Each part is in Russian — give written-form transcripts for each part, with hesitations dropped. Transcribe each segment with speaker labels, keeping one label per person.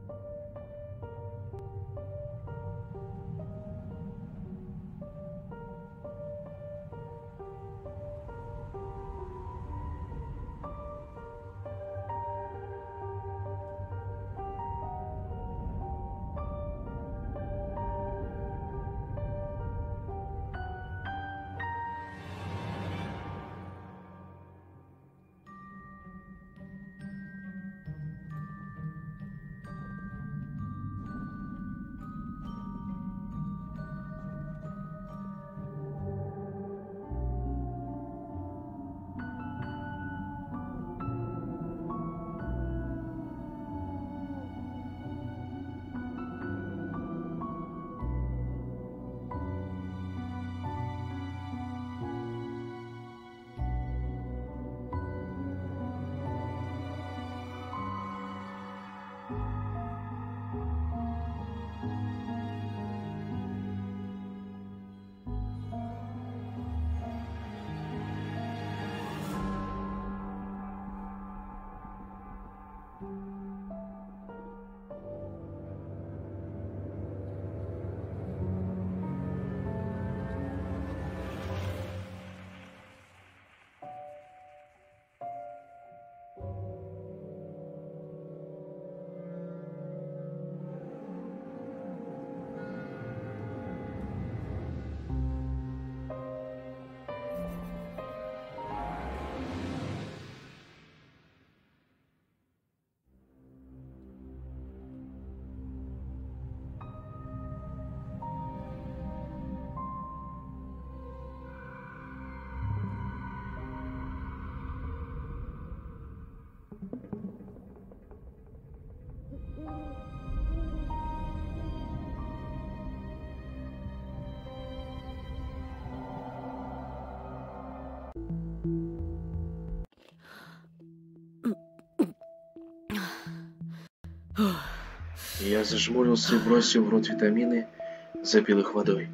Speaker 1: Я зажмурился и бросил в рот витамины, запил их водой.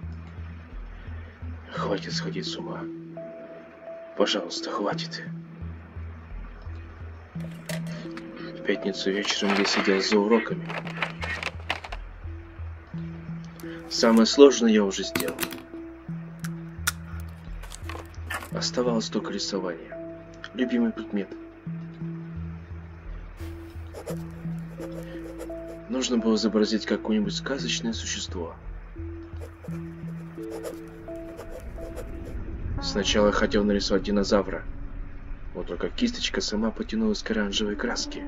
Speaker 1: Хватит сходить с ума. Пожалуйста, хватит. В пятницу вечером я сидел за уроками. Самое сложное я уже сделал. Оставалось только рисование. Любимый предмет. Нужно было изобразить какое-нибудь сказочное существо. Сначала я хотел нарисовать динозавра. Вот только кисточка сама потянулась к оранжевой краске.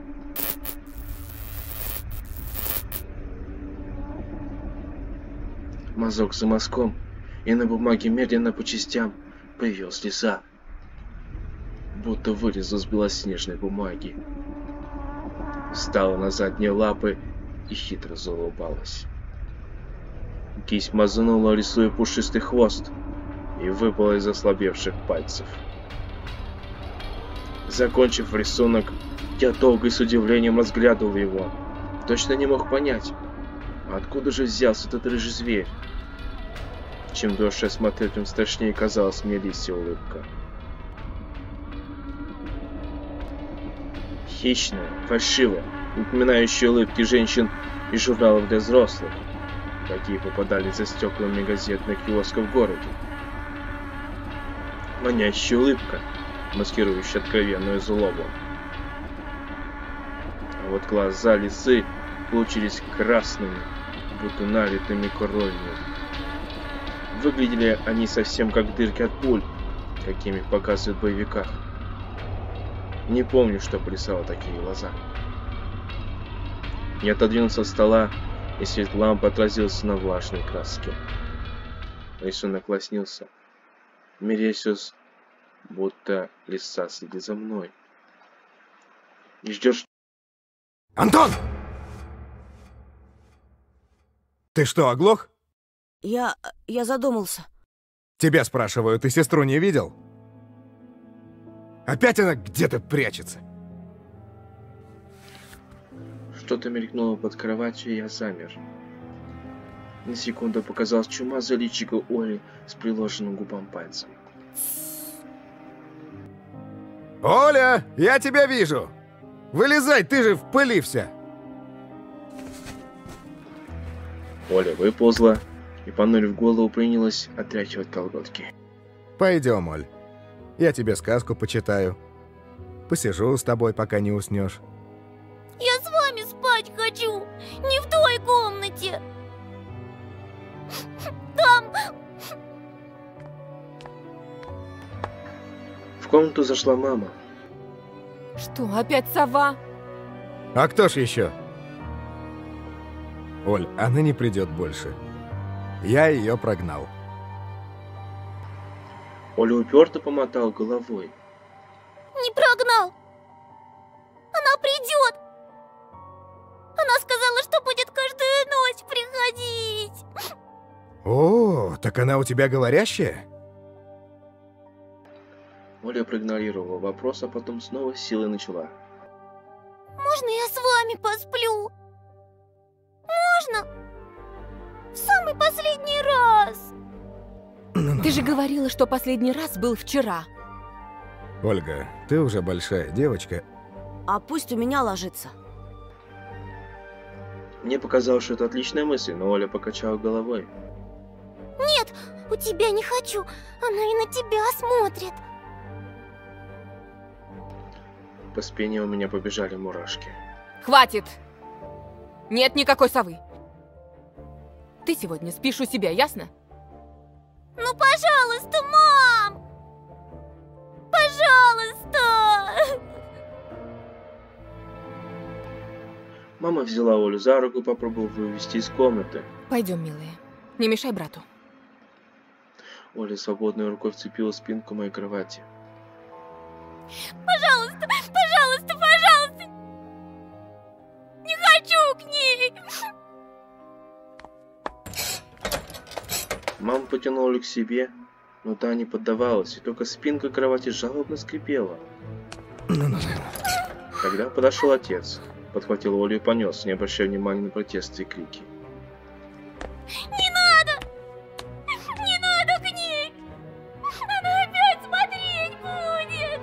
Speaker 1: Мазок за мазком, и на бумаге медленно по частям появилась лиса. Будто вылезла с белоснежной бумаги. Встала на задние лапы и хитро заулыбалась. Кисть мазнула, рисуя пушистый хвост, и выпала из ослабевших пальцев. Закончив рисунок, я долго и с удивлением разглядывал его. Точно не мог понять, откуда же взялся этот рыжий зверь. Чем дольше я смотрел, тем страшнее казалась мне лисья улыбка. Хищная, фальшивая, напоминающая улыбки женщин из журналов для взрослых, какие попадали за стеклами газетных киосков в городе. Манящая улыбка, маскирующая откровенную злобу. А вот глаза лисы получились красными, будто налитыми кровью. Выглядели они совсем как дырки от пуль, какими показывают в боевиках. Не помню, что порисовал такие глаза. Я отодвинулся от стола, и свет лампы отразился на влажной краске. Рисунок лоснился. Мерещилось, будто лиса следит за мной. И ждешь...
Speaker 2: Антон! Ты что, оглох?
Speaker 3: Я задумался.
Speaker 2: Тебя спрашиваю, ты сестру не видел? Опять она где-то прячется.
Speaker 1: Что-то мелькнуло под кроватью, и я замер. На секунду показалась чумазая личико Оли с приложенным губам пальцем.
Speaker 2: Оля, я тебя вижу! Вылезай, ты же в пыли вся!
Speaker 1: Оля выползла и, понурив голову, принялась отряхивать колготки.
Speaker 2: Пойдем, Оль. Я тебе сказку почитаю. Посижу с тобой, пока не уснешь.
Speaker 3: Я с вами спать хочу, не в той комнате. Там...
Speaker 1: В комнату зашла мама.
Speaker 4: Что, опять сова?
Speaker 2: А кто ж еще? Оль, она не придет больше. Я ее прогнал.
Speaker 1: Оля уперто помотал головой.
Speaker 3: Не прогнал. Она придет. Она сказала, что будет каждую ночь приходить.
Speaker 2: О, так она у тебя говорящая?
Speaker 1: Оля проигнорировала вопрос, а потом снова с силой начала.
Speaker 3: Можно я с вами посплю? Можно? В самый последний раз.
Speaker 4: Ты же говорила, что последний раз был вчера.
Speaker 2: Ольга, ты уже большая девочка.
Speaker 3: А пусть у меня ложится.
Speaker 1: Мне показалось, что это отличная мысль, но Оля покачала головой.
Speaker 3: Нет, у тебя не хочу. Она и на тебя смотрит.
Speaker 1: По спине у меня побежали мурашки.
Speaker 4: Хватит! Нет никакой совы. Ты сегодня спишь у себя, ясно?
Speaker 3: Ну, пожалуйста, мам! Пожалуйста!
Speaker 1: Мама взяла Олю за руку и попробовала вывести из комнаты.
Speaker 4: Пойдем, милая. Не мешай брату.
Speaker 1: Оля свободной рукой вцепила спинку моей кровати.
Speaker 3: Пожалуйста, пожалуйста, пожалуйста! Не хочу к ней!
Speaker 1: Мама потянула Олю к себе, но та не поддавалась, и только спинка кровати жалобно скрипела. Тогда подошел отец, подхватил Олю и понес, не обращая внимания на протесты и крики.
Speaker 3: Не надо! Не надо к ней! Она опять смотреть будет!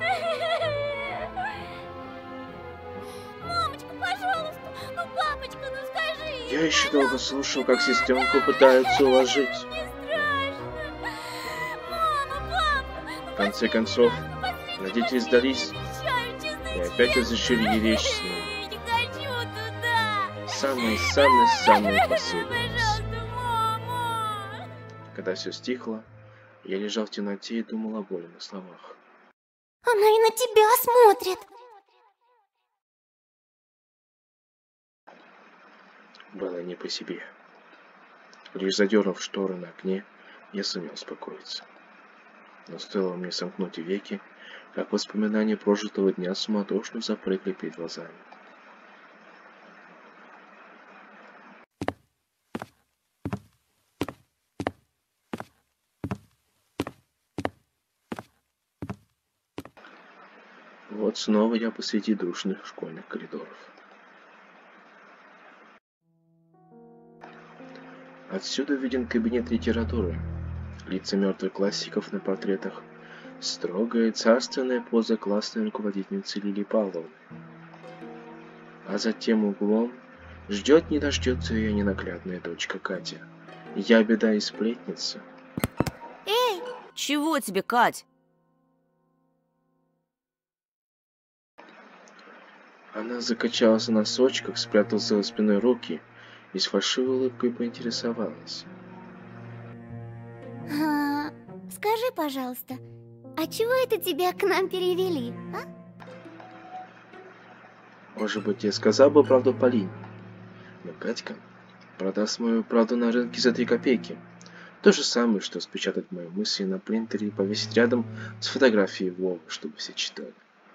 Speaker 3: Мамочка, пожалуйста! Ну, папочка, ну скажи!
Speaker 1: Я еще долго слушал, как сестренку пытаются уложить.
Speaker 3: Не страшно! Мама, папа!
Speaker 1: В конце концов, родители сдались и опять разрешили речь с ним.
Speaker 3: Не хочу туда!
Speaker 1: Самый последний раз.
Speaker 3: Пожалуйста, мама!
Speaker 1: Когда все стихло, я лежал в темноте и думал о боли на словах.
Speaker 3: Она и на тебя смотрит!
Speaker 1: Было не по себе. Лишь задернув шторы на окне, я сумел успокоиться. Но стоило мне сомкнуть веки, как воспоминания прожитого дня суматошно запрыгали перед глазами. Вот снова я посреди душных школьных коридоров. Отсюда виден кабинет литературы, лица мертвых классиков на портретах, строгая царственная поза классной руководительницы Лилии Павловны. А за тем углом ждет не дождется ее ненаглядная дочка Катя. Я беда и сплетница.
Speaker 3: Эй, чего тебе, Кать?
Speaker 1: Она закачалась на носочках, спрятала за спиной руки и с фальшивой улыбкой поинтересовалась.
Speaker 5: Скажи, пожалуйста, а чего это тебя к нам перевели, а?
Speaker 1: Может быть, я сказал бы правду Полине, но Катька продаст мою правду на рынке за 3 копейки. То же самое, что спечатать мои мысли на принтере и повесить рядом с фотографией Вовы, чтобы все читали.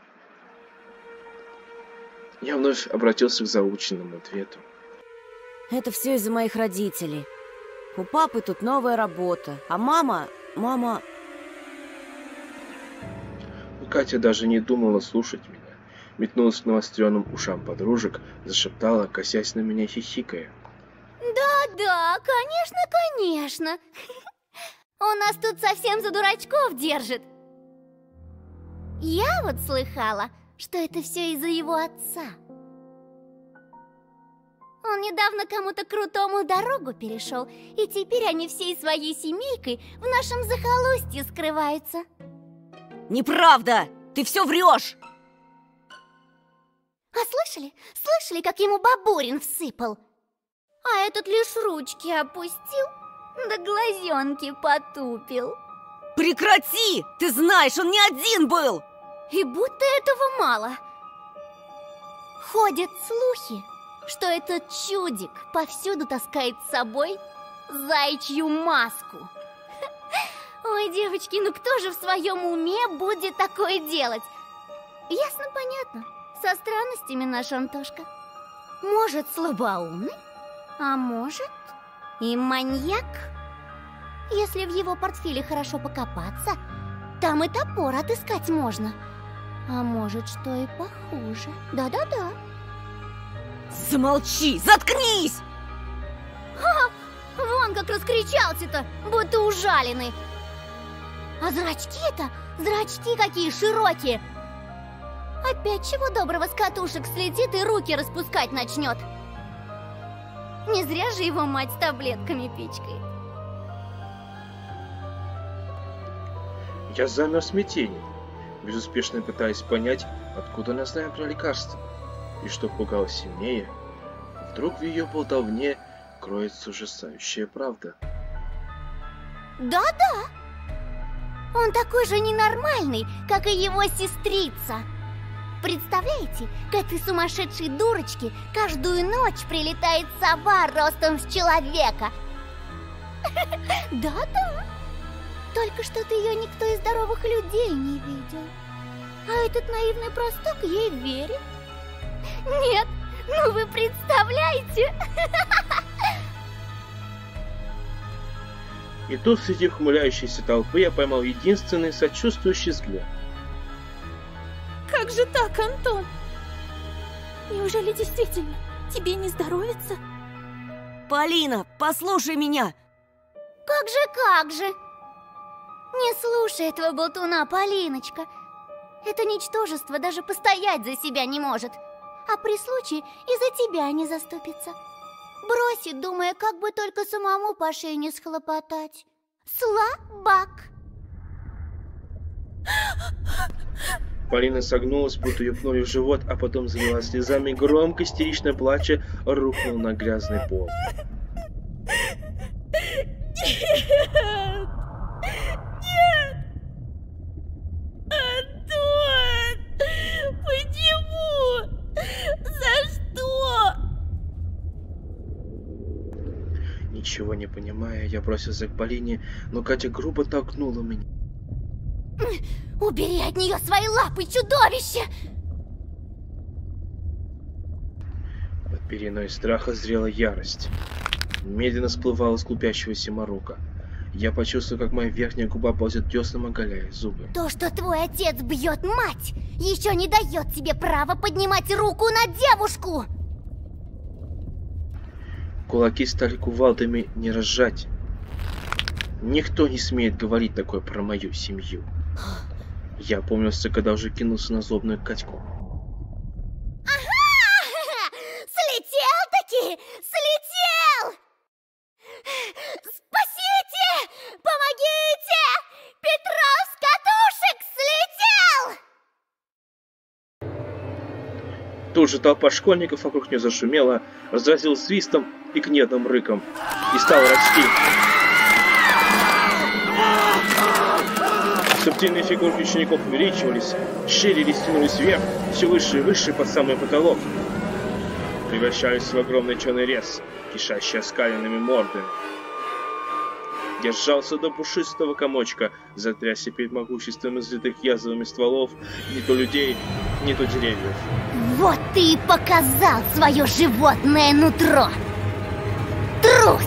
Speaker 1: Я вновь обратился к заученному ответу.
Speaker 3: Это все из-за моих родителей. У папы тут новая работа, а мама...
Speaker 1: Но Катя даже не думала слушать меня. Метнулась к навостренным ушам подружек, зашептала, косясь на меня, хихикая.
Speaker 5: Да, конечно. Он нас тут совсем за дурачков держит. Я вот слыхала, что это все из-за его отца. Он недавно кому-то крутому дорогу перешел, и теперь они всей своей семейкой в нашем захолустье скрываются.
Speaker 3: Неправда! Ты все врешь!
Speaker 5: А слышали? Слышали, как ему Бабурин всыпал? А этот лишь ручки опустил, да глазенки потупил.
Speaker 3: Прекрати! Ты знаешь, он не один был!
Speaker 5: И будто этого мало. Ходят слухи, что этот чудик повсюду таскает с собой заячью маску. Ой, девочки, ну кто же в своем уме будет такое делать? Ясно, понятно. Со странностями наш Антошка. Может, слабоумный, а может и маньяк. Если в его портфеле хорошо покопаться, там и топор отыскать можно. А может, что и похуже. Да-да-да.
Speaker 3: Замолчи! Заткнись!
Speaker 5: Вон как раскричался-то, будто ужаленный. А зрачки-то, зрачки какие широкие. Опять чего доброго с катушек слетит и руки распускать начнет. Не зря же его мать с таблетками пичкает.
Speaker 1: Я замер в смятении, безуспешно пытаясь понять, откуда она знает про лекарства. И что пугало сильнее, вдруг в ее болтовне кроется ужасающая правда.
Speaker 5: Да-да. Он такой же ненормальный, как и его сестрица. Представляете, к этой сумасшедшей дурочке каждую ночь прилетает сова ростом с человека. Да-да. Только что-то ее никто из здоровых людей не видел. А этот наивный простак ей верит. Нет, ну вы представляете?
Speaker 1: И тут среди ухмыляющейся толпы я поймал единственный сочувствующий взгляд.
Speaker 6: Как же так, Антон? Неужели действительно тебе не здоровится?
Speaker 3: Полина, послушай меня!
Speaker 5: Как же? Не слушай этого болтуна, Полиночка. Это ничтожество даже постоять за себя не может. А при случае и за тебя не заступится. Бросит, думая, как бы только самому по шее не схлопотать. Слабак.
Speaker 1: Полина согнулась, будто ее пнули в живот, а потом залилась слезами и громко, истерично плача, рухнула на грязный пол.
Speaker 6: Нет! Антон! Почему? За что?
Speaker 1: Ничего не понимая, я бросился к Полине, но Катя грубо толкнула меня.
Speaker 5: Убери от нее свои лапы, чудовище!
Speaker 1: Под пеленой страха зрела ярость. Медленно всплывала с клубящегося морока. Я почувствовал, как моя верхняя губа ползет дёсном, оголяя зубы.
Speaker 5: То, что твой отец бьет мать, еще не дает тебе права поднимать руку на девушку!
Speaker 1: Кулаки стали кувалдами не разжать. Никто не смеет говорить такое про мою семью. Я опомнился, когда уже кинулся на злобную Катьку.
Speaker 5: Ага! Слетел-таки! Слетел! Спасите! Помогите! Петро с катушек слетел!
Speaker 1: Тут же толпа школьников вокруг нее зашумела, разразил свистом и гневным рыком. И стал расти. Субтильные фигурки учеников увеличивались, ширились, тянулись вверх, все выше и выше под самый потолок. Превращались в огромный черный рез, кишащий оскаленными мордами. Я сжался до пушистого комочка, затрясся перед могуществом излитых язвами стволов не то людей, не то деревьев.
Speaker 5: Вот ты и показал свое животное нутро! Трус!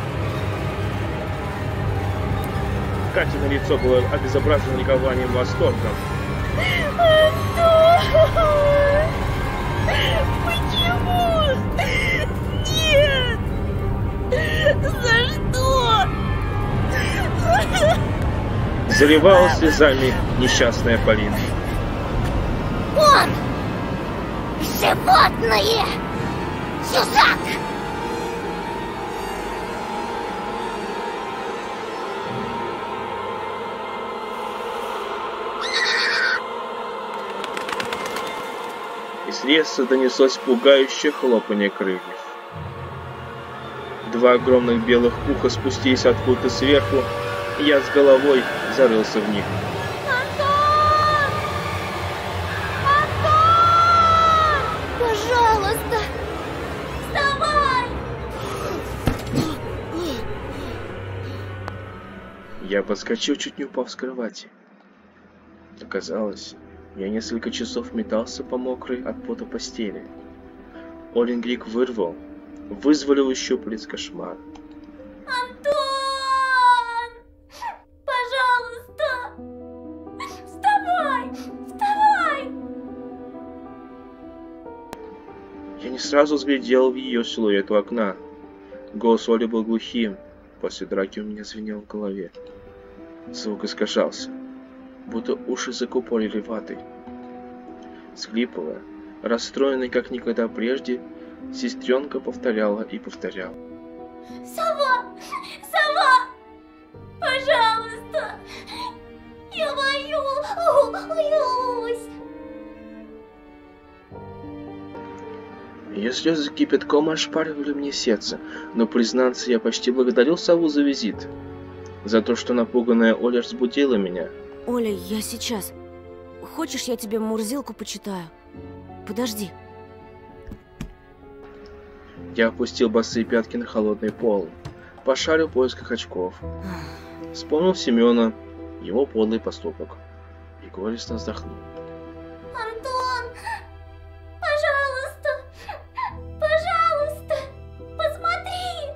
Speaker 1: Катя на лицо было обезображено ликованием и восторгом.
Speaker 6: Антон! Почему? Нет! За что?
Speaker 1: Заливала слезами несчастная Полина.
Speaker 5: Он! Животное! Чужак!
Speaker 1: С леса донеслось пугающее хлопанье крыльев. Два огромных белых пуха спустились откуда-то сверху, и я с головой зарылся в них.
Speaker 5: Антон! Антон! Пожалуйста! Вставай!
Speaker 1: Я подскочил, чуть не упав с кровати. Оказалось, я несколько часов метался по мокрой от пота постели. Оленгрик вызволил из щупалец кошмар.
Speaker 5: Антон! Пожалуйста! Вставай! Вставай!
Speaker 1: Я не сразу взглядел в ее силуэт у окна. Голос Оли был глухим. После драки у меня звенел в голове. Звук искажался, будто уши закупорили ватой. Схлипывая, расстроенный как никогда прежде, сестренка повторяла и повторяла.
Speaker 5: Сова! Сова! Пожалуйста! Я боюсь!
Speaker 1: Ее слезы кипятком ошпаривали мне сердце, но, признаться, я почти благодарил сову за визит. За то, что напуганная Оля разбудила меня.
Speaker 3: Оля, я сейчас. Хочешь, я тебе Мурзилку почитаю? Подожди.
Speaker 1: Я опустил босые пятки на холодный пол, пошарил в поисках очков. Вспомнил Семена, его подлый поступок, и горестно вздохнул.
Speaker 5: Антон! Пожалуйста! Пожалуйста! Посмотри!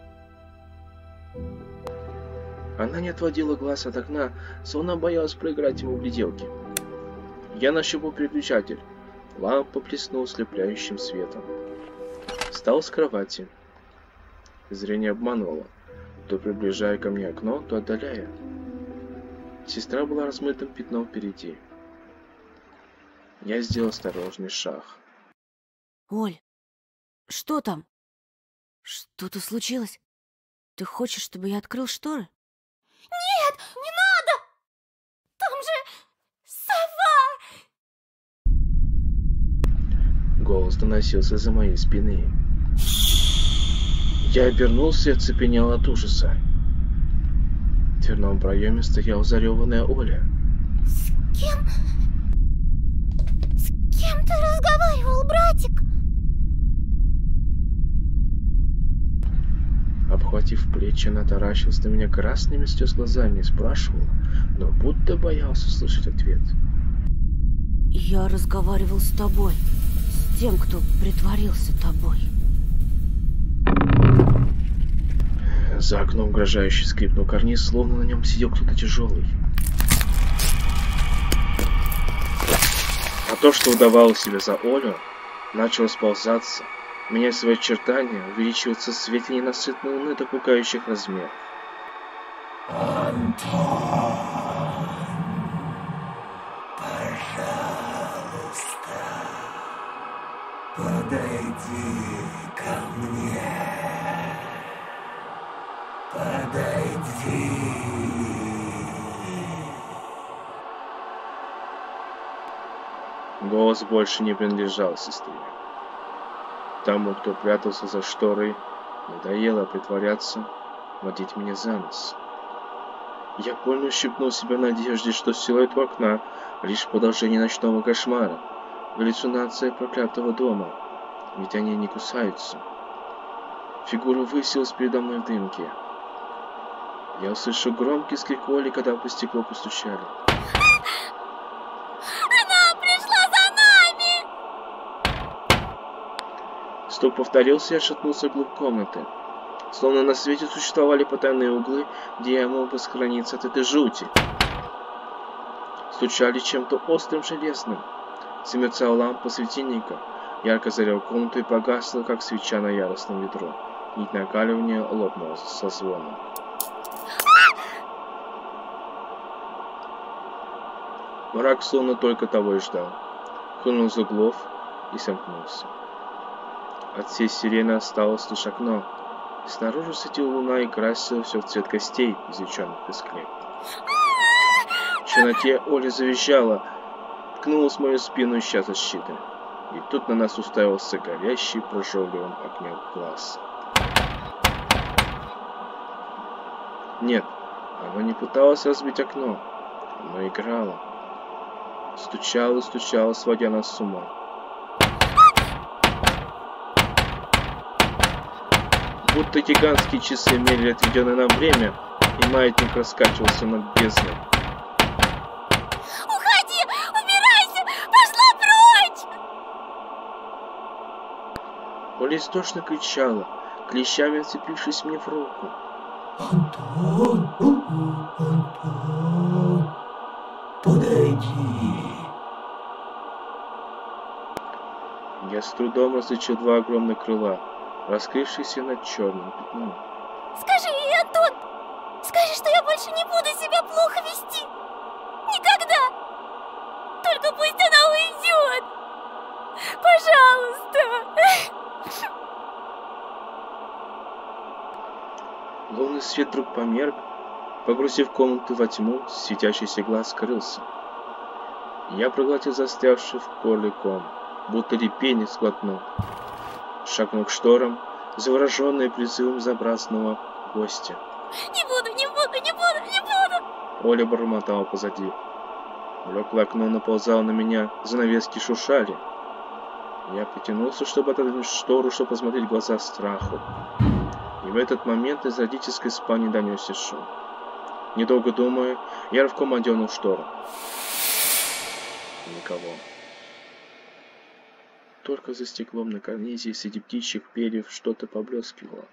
Speaker 1: Она не отводила глаз от окна, словно боялась проиграть ему в гляделки. Я нащупал переключатель. Лампа блеснула слепляющим светом. Встал с кровати. Зрение обманывало, то приближая ко мне окно, то отдаляя. Сестра была размытым пятном впереди. Я сделал осторожный шаг.
Speaker 3: Оль, что там? Что-то случилось? Ты хочешь, чтобы я открыл шторы?
Speaker 5: Нет, не надо! Там же сова!
Speaker 1: Голос доносился из-за моей спины. Я обернулся и оцепенел от ужаса. В дверном проеме стояла зареванная Оля.
Speaker 5: С кем ты разговаривал, братик?
Speaker 1: Обхватив плечи, она таращилась на меня красными слез глазами и спрашивала, но будто боялся слышать ответ.
Speaker 3: Я разговаривал с тобой, с тем, кто притворился тобой.
Speaker 1: За окном угрожающе скрипнул карниз, словно на нем сидел кто-то тяжелый. А то, что удавалось себе за Олю, начало сползаться, менять свои очертания, увеличиваться в свете ненасытной луны до пугающих размеров.
Speaker 7: Антон, пожалуйста, подойди ко мне. Подойди.
Speaker 1: Голос больше не принадлежал сестре. Тому, кто прятался за шторой, надоело притворяться, водить меня за нос. Я больно ущипнул себя в надежде, что силуэт у окна — лишь продолжение ночного кошмара, галлюцинация проклятого дома, ведь они не кусаются. Фигура высилась передо мной в дымке. Я услышал громкий скрик Оли, когда по стеклу постучали.
Speaker 5: Она пришла за нами!
Speaker 1: Стук повторился, и я отшатнулся вглубь комнаты. Словно на свете существовали потайные углы, где я мог бы сохраниться от этой жути. Стучали чем-то острым железным. Замерцала лампа светильника, ярко заряла комнату и погасла, как свеча на яростном ветру. Нить накаливания лопнула со звоном. Мрак словно только того и ждал. Хлынул из углов и сомкнулся. От всей сирены осталось лишь окно. Снаружи светила луна и красила все в цвет костей, извлеченных в песке. В темноте Оля завизжала, ткнулась в мою спину, ища защиты. И тут на нас уставился горящий прожженным огнем глаз. Нет, оно не пыталось разбить окно. Оно играло. Стучало и стучало, сводя нас с ума. Будто гигантские часы мерили отведенное нам время, и маятник раскачивался над бездной.
Speaker 6: Уходи! Убирайся! Пошла прочь!
Speaker 1: Оля истошно кричала, клещами вцепившись мне в руку.
Speaker 7: Антон, Антон, подойди.
Speaker 1: Я с трудом различил два огромных крыла, раскрывшиеся над черным пятном.
Speaker 6: Скажи ей, Антон! Скажи, что я больше не буду себя плохо вести! Никогда! Только пусть она уйдет! Пожалуйста!
Speaker 1: Лунный свет вдруг померк, погрузив комнату во тьму, светящийся глаз скрылся. Я проглотил застрявший в горле ком, будто репейник сглотнул. Шагнул к шторам, завороженный призывом забрасного гостя.
Speaker 6: Не буду, не буду, не буду, не буду!
Speaker 1: Оля бормотала позади. Блеклое окно наползало на меня, занавески шуршали. Я потянулся, чтобы отодвинуть штору, чтобы посмотреть в глаза страху. И в этот момент из родительской спальни донесся шум. Недолго думая, я рывком одернул штору. Никого. Только за стеклом на карнизе среди птичьих перьев что-то поблескивало.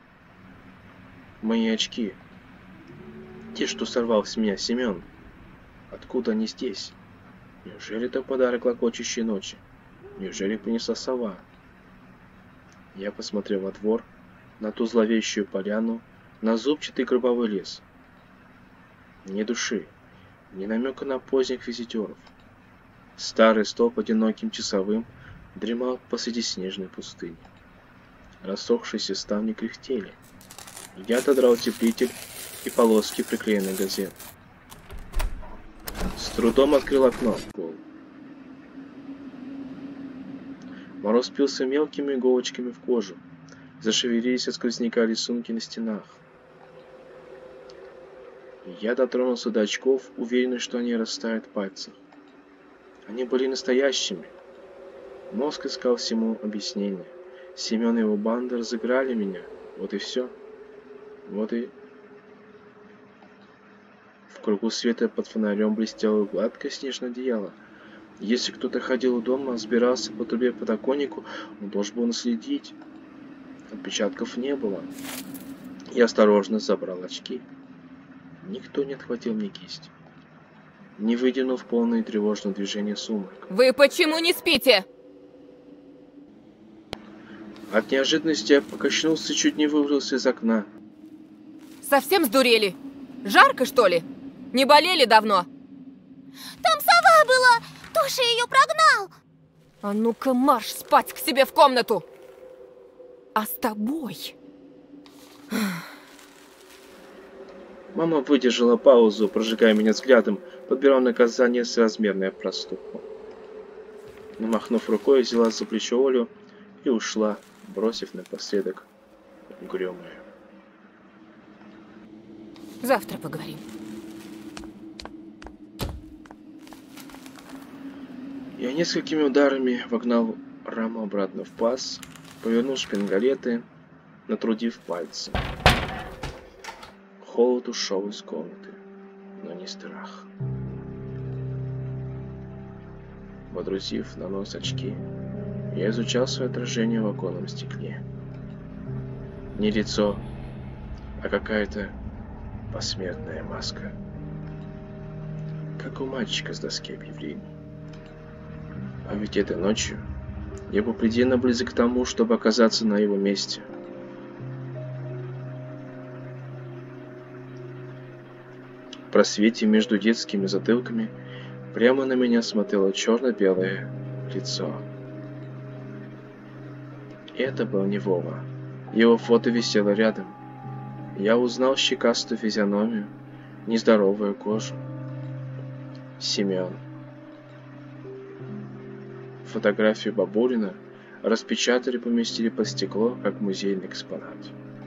Speaker 1: Мои очки. Те, что сорвал с меня Семен. Откуда они здесь? Неужели это подарок локочущей ночи? Неужели принесла сова? Я посмотрел во двор, на ту зловещую поляну, на зубчатый гробовой лес. Ни души, ни намека на поздних визитеров. Старый столб одиноким часовым дремал посреди снежной пустыни. Рассохшиеся ставни кряхтели. Я отодрал утеплитель и полоски приклеенной газеты. С трудом открыл окно в пол. Мороз пился мелкими иголочками в кожу. Зашевелились от сквозняка рисунки на стенах. Я дотронулся до очков, уверенный, что они растают в пальцах. Они были настоящими. Мозг искал всему объяснение. Семен и его банда разыграли меня. Вот и все. Вот и... В кругу света под фонарем блестело гладкое снежное одеяло. Если кто-то ходил у дома, взбирался по трубе подоконнику, он должен был наследить. Отпечатков не было. Я осторожно забрал очки. Никто не отхватил мне кисть. Не выдернул в полное тревожное движение сумрак.
Speaker 4: Вы почему не спите?
Speaker 1: От неожиданности я покачнулся и чуть не вывалился из окна.
Speaker 4: Совсем сдурели? Жарко, что ли? Не болели давно?
Speaker 6: Там сова была! Тоша ее прогнал!
Speaker 4: А ну-ка марш спать к себе в комнату! А с тобой...
Speaker 1: Мама выдержала паузу, прожигая меня взглядом, подбирая наказание соразмерное проступку. Намахнув рукой, взяла за плечо Олю и ушла, бросив напоследок угрюмое.
Speaker 4: Завтра поговорим.
Speaker 1: Я несколькими ударами вогнал раму обратно в паз, повернул шпингалеты, натрудив пальцы. Холод ушел из комнаты, но не страх. Водрузив на нос очки, я изучал свое отражение в оконном стекле. Не лицо, а какая-то посмертная маска. Как у мальчика с доски объявлений. А ведь этой ночью я был предельно близок к тому, чтобы оказаться на его месте. В просвете между детскими затылками прямо на меня смотрело черно-белое лицо. Это был не Вова. Его фото висело рядом. Я узнал щекастую физиономию, нездоровую кожу. Семен. фотографию Бабурина распечатали и поместили под стекло, как музейный экспонат.